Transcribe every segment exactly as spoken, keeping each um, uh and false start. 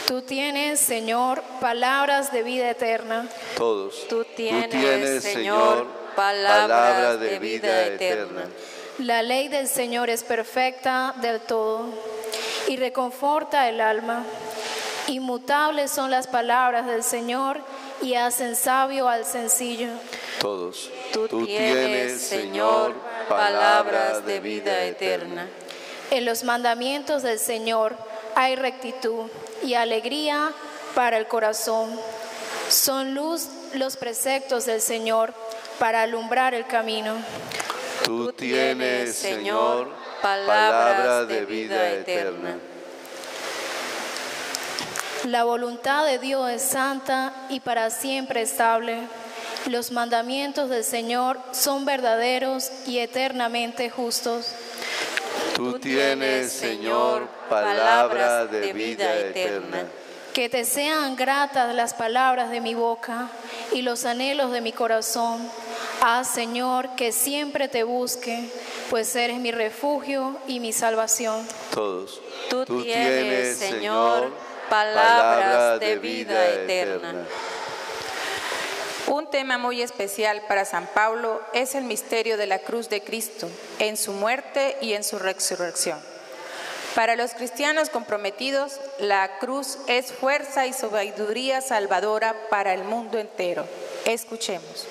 Tú tienes, Señor, palabras de vida eterna. Todos. Tú tienes, Tú tienes Señor, palabras palabra de, de vida, vida eterna. eterna. La ley del Señor es perfecta del todo y reconforta el alma. Inmutables son las palabras del Señor y hacen sabio al sencillo. Todos. Tú, Tú tienes, Señor, palabras de vida eterna. En los mandamientos del Señor hay rectitud y alegría para el corazón. Son luz los preceptos del Señor para alumbrar el camino. Tú tienes, Señor, palabras de vida eterna. La voluntad de Dios es santa y para siempre estable. Los mandamientos del Señor son verdaderos y eternamente justos. Tú tienes, Señor, palabras de vida eterna. Que te sean gratas las palabras de mi boca y los anhelos de mi corazón. Haz, Señor, que siempre te busque, pues eres mi refugio y mi salvación. Todos. Tú, Tú tienes, Señor, palabras de vida eterna. Un tema muy especial para San Pablo es el misterio de la cruz de Cristo, en su muerte y en su resurrección. Para los cristianos comprometidos, la cruz es fuerza y sabiduría salvadora para el mundo entero. Escuchemos.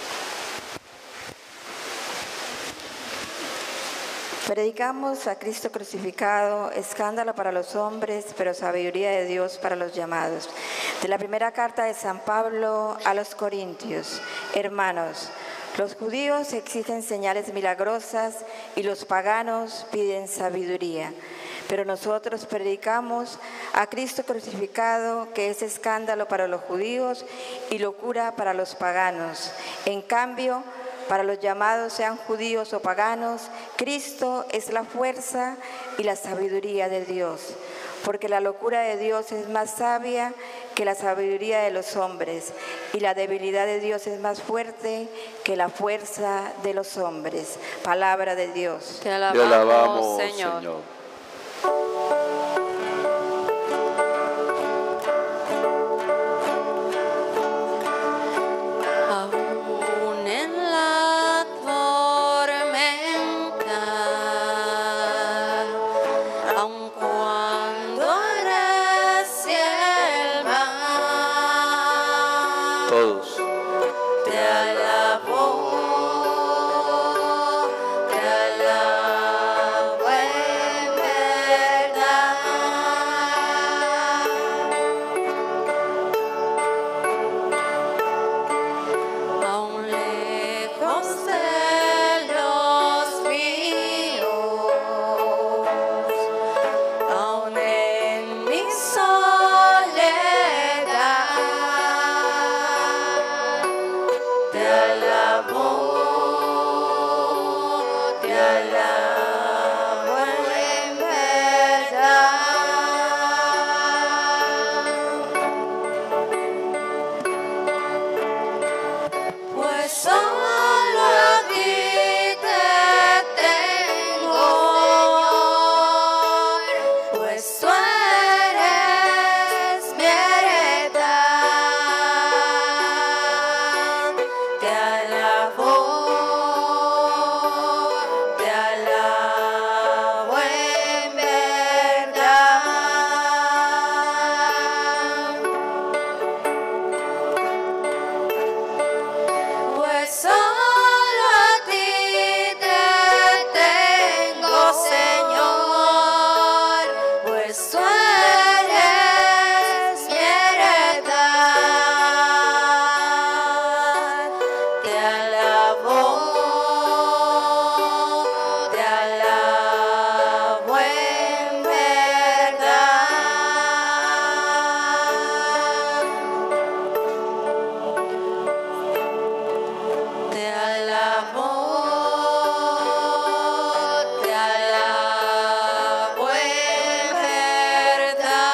Predicamos a Cristo crucificado, escándalo para los hombres, pero sabiduría de Dios para los llamados. De la primera carta de San Pablo a los Corintios. Hermanos, los judíos exigen señales milagrosas y los paganos piden sabiduría. Pero nosotros predicamos a Cristo crucificado, que es escándalo para los judíos y locura para los paganos. En cambio, para los llamados, sean judíos o paganos, Cristo es la fuerza y la sabiduría de Dios, porque la locura de Dios es más sabia que la sabiduría de los hombres, y la debilidad de Dios es más fuerte que la fuerza de los hombres. Palabra de Dios. Te alabamos, Te alabamos Señor. Señor. Todos. Te alabo, te alabo en verdad. Aún lejos de los míos, aún en mi soledad. Te alabo, te alabo en verdad. Pues solo a ti te tengo, pues tú eres mi heredad. Te alabo, te alabo en verdad. Pues solo a ti te tengo, Señor, pues tú eres mi heredad. Te alabo, te alabo en verdad. Te alabo, te alabo en verdad.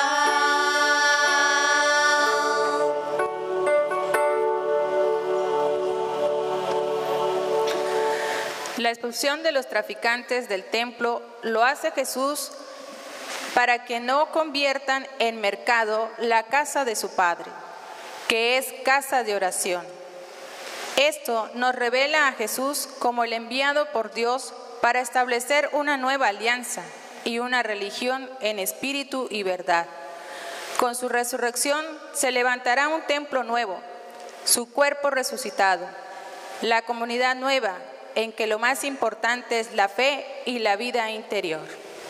La expulsión de los traficantes del templo lo hace Jesús para que no conviertan en mercado la casa de su Padre, que es casa de oración. Esto nos revela a Jesús como el enviado por Dios para establecer una nueva alianza y una religión en espíritu y verdad. Con su resurrección se levantará un templo nuevo, su cuerpo resucitado, la comunidad nueva en que lo más importante es la fe y la vida interior.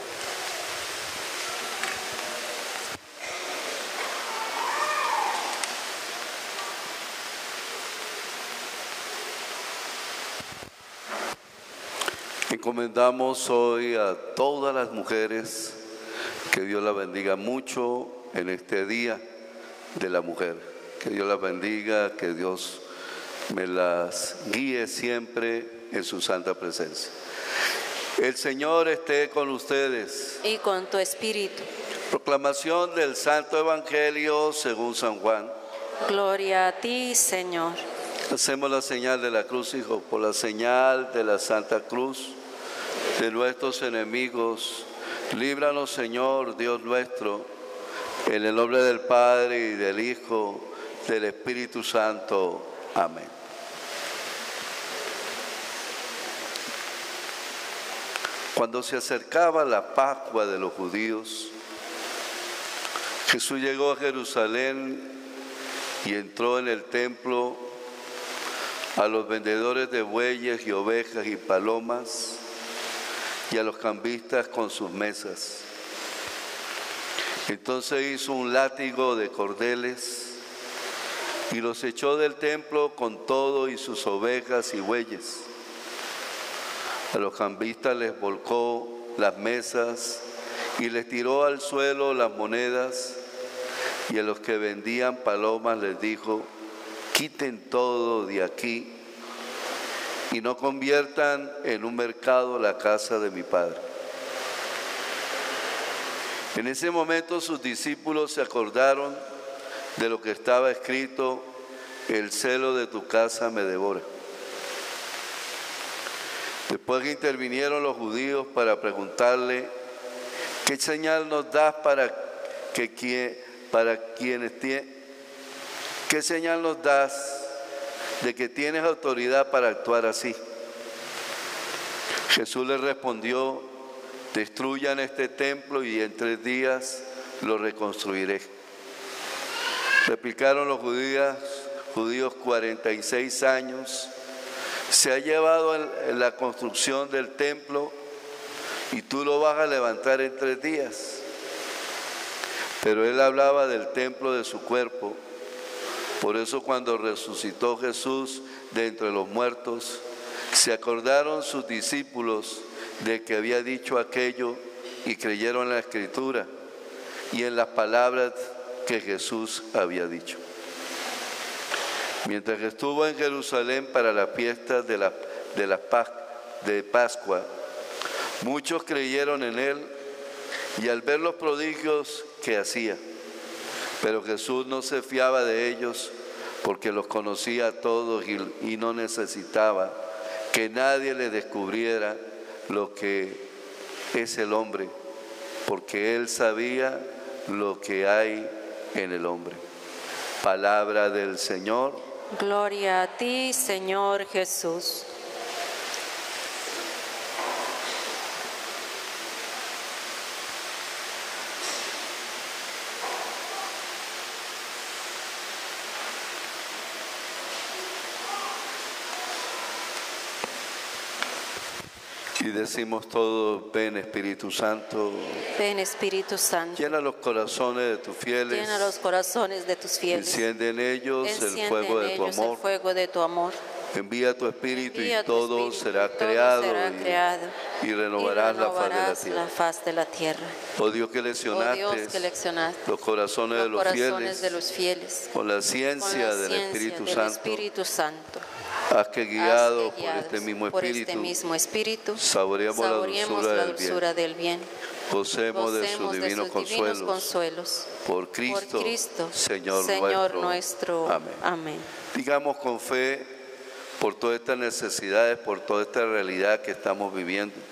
Encomendamos hoy a todas las mujeres, que Dios las bendiga mucho en este día de la mujer. Que Dios las bendiga, que Dios me las guíe siempre en su santa presencia. El Señor esté con ustedes. Y con tu espíritu. Proclamación del Santo Evangelio según San Juan. Gloria a ti, Señor. Hacemos la señal de la cruz, hijo, por la señal de la Santa Cruz de nuestros enemigos. Líbranos, Señor, Dios nuestro, en el nombre del Padre y del Hijo, del Espíritu Santo. Amén. Cuando se acercaba la Pascua de los judíos, Jesús llegó a Jerusalén y entró en el templo. A los vendedores de bueyes y ovejas y palomas, y a los cambistas con sus mesas. Entonces hizo un látigo de cordeles y los echó del templo con todo y sus ovejas y bueyes. A los cambistas les volcó las mesas y les tiró al suelo las monedas, y a los que vendían palomas les dijo: quiten todo de aquí y no conviertan en un mercado la casa de mi Padre. En ese momento sus discípulos se acordaron de lo que estaba escrito: el celo de tu casa me devora. Después que intervinieron los judíos para preguntarle: ¿qué señal nos das para que para quienes tienen ¿Qué señal nos das de que tienes autoridad para actuar así? Jesús les respondió: destruyan este templo y en tres días lo reconstruiré. Replicaron los judíos, judíos cuarenta y seis años. Se ha llevado en la construcción del templo y tú lo vas a levantar en tres días. Pero él hablaba del templo de su cuerpo. Por eso cuando resucitó Jesús de entre los muertos, se acordaron sus discípulos de que había dicho aquello y creyeron en la Escritura y en las palabras que Jesús había dicho. Mientras que estuvo en Jerusalén para la fiesta de, la, de, la, de Pascua, muchos creyeron en él y al ver los prodigios que hacía. Pero Jesús no se fiaba de ellos porque los conocía a todos y, y no necesitaba que nadie le descubriera lo que es el hombre, porque él sabía lo que hay en el hombre. Palabra del Señor. Gloria a ti, Señor Jesús. Y decimos todos: ven Espíritu Santo. Ven Espíritu Santo. Llena los corazones de tus fieles. Llena los corazones de tus fieles. Enciende en ellos Enciende el fuego en de tu ellos amor. El fuego de tu amor. Envía tu Espíritu Envía y tu todo Espíritu, será y todo creado, será y, creado y renovarás, y la, faz de la, renovarás tierra. la faz de la tierra. Oh Dios que leccionaste, Oh Dios, que leccionaste los corazones, los de, los corazones fieles, de los fieles con la ciencia, con la del, ciencia Espíritu, del Santo, Espíritu Santo. Haz que guiados Haz que, por guiados este mismo por Espíritu, este mismo Espíritu saboreemos, saboreemos la la dulzura, dulzura del bien. del bien. Gocemos, de Gocemos sus de divinos sus consuelos. divinos consuelos. Por Cristo, Por Cristo Señor, Señor nuestro. nuestro. Amén. Amén. Digamos con fe, por todas estas necesidades, por toda esta realidad que estamos viviendo,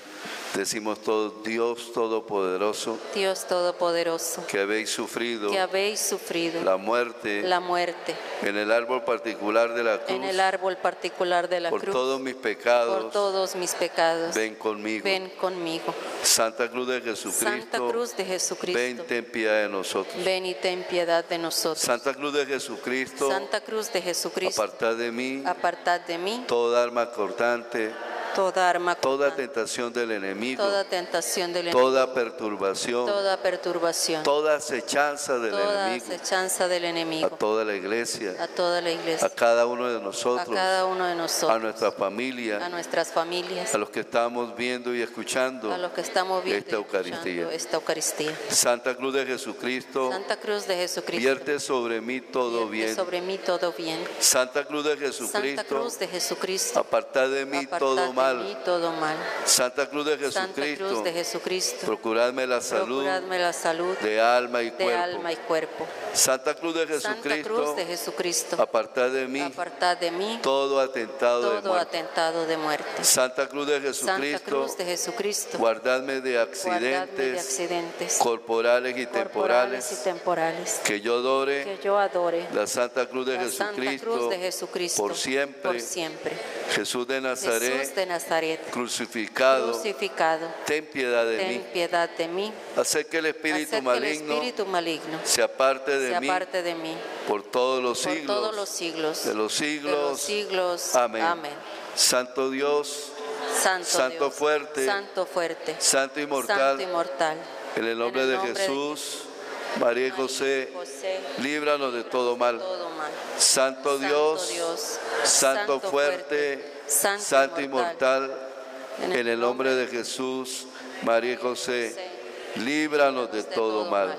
Decimos todos, Dios Todopoderoso, Dios Todopoderoso, que habéis sufrido que habéis sufrido la muerte la muerte en el árbol particular de la cruz, en el árbol particular de la por cruz, todos mis pecados, por todos mis pecados. ven conmigo. Ven conmigo. Santa Cruz de Jesucristo, Santa Cruz de Jesucristo, ven ten piedad de nosotros. ven y ten piedad de nosotros. Santa Cruz de Jesucristo, Santa Cruz de Jesucristo, apartad de mí apartad de mí toda arma cortante, toda arma toda cortante, tentación del enemigo, toda tentación del enemigo, toda perturbación, toda perturbación, toda acechanza del toda enemigo, acechanza del a enemigo, toda la iglesia, a toda la iglesia, a cada uno de a nosotros, cada uno de a nosotros, nuestra familia, a nuestras familias, a los que estamos viendo y escuchando a los que estamos viendo esta y escuchando Eucaristía. esta Eucaristía. Santa Cruz de Jesucristo, Santa Cruz de Jesucristo, vierte sobre mí todo vierte bien. sobre mí todo bien. Santa Cruz de Santa Jesucristo, Cruz de Jesucristo, apartad de mí apartad todo de mí mal. todo mal. Santa Cruz de Santa Cruz Jesucristo, de Jesucristo, procuradme la salud procuradme la salud de alma y de cuerpo. alma y cuerpo. Santa Cruz de Santa Jesucristo, Cruz de Jesucristo, apartad de mí apartad de mí todo atentado de todo muerte. atentado de muerte. Santa Cruz de Santa Jesucristo, Cruz de Jesucristo, guardadme de guardadme de accidentes accidentes corporales y corporales y temporales, temporales. que yo adore Que yo adore la Santa Cruz de la Santa Cruz Jesucristo de Jesucristo por siempre. por siempre. Jesús de Jesús Nazaret, de Nazaret, crucificado, crucificado, ten piedad de ten mí. piedad de mí. Hacer que el espíritu Hacer que el maligno espíritu maligno se aparte de se mí aparte de mí por todos los por siglos, todos los siglos de los de siglos. los siglos. Amén. Amén. Santo Dios, Santo, Santo Dios, fuerte, Santo fuerte, Santo inmortal, Santo inmortal. en el nombre En el de nombre de Jesús, María y José, José, líbranos de todo mal. todo mal. Santo Dios, Santo fuerte, Santo inmortal, en el nombre de Jesús, María y José, líbranos de todo mal.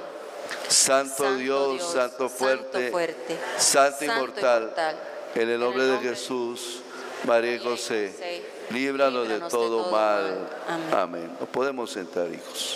Santo Dios, Santo fuerte, Santo inmortal, en el nombre de Jesús, María y José, líbranos de todo mal. Amén. Nos podemos sentar, hijos.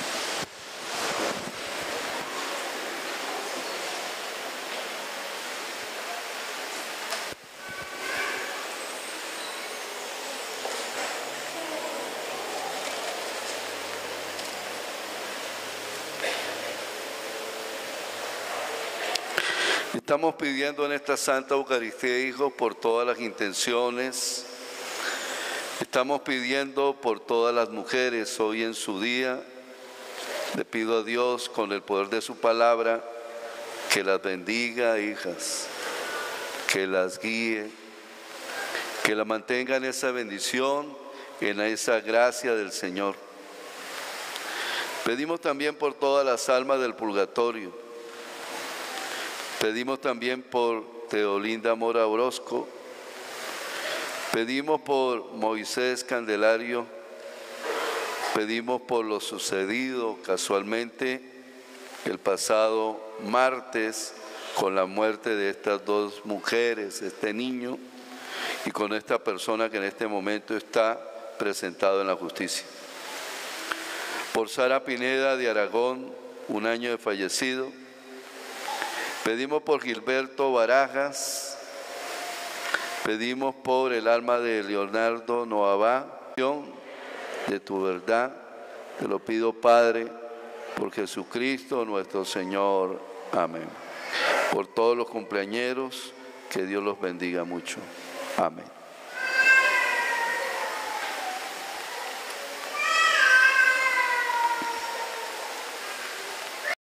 Estamos pidiendo en esta Santa Eucaristía, hijos, por todas las intenciones. Estamos pidiendo por todas las mujeres hoy en su día. Le pido a Dios, con el poder de su palabra, que las bendiga, hijas, que las guíe, que la mantenga en esa bendición, en esa gracia del Señor. Pedimos también por todas las almas del purgatorio. Pedimos también por Teolinda Mora Orozco. Pedimos por Moisés Candelario. Pedimos por lo sucedido casualmente el pasado martes con la muerte de estas dos mujeres, este niño, y con esta persona que en este momento está presentado en la justicia. Por Sara Pineda de Aragón, un año de fallecido. Pedimos por Gilberto Barajas, pedimos por el alma de Leonardo Noabá, de tu verdad, te lo pido, Padre, por Jesucristo nuestro Señor. Amén. Por todos los cumpleañeros, que Dios los bendiga mucho. Amén.